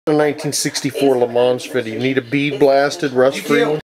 A 1964 LeMans Fender. You need a bead blasted, rust free one.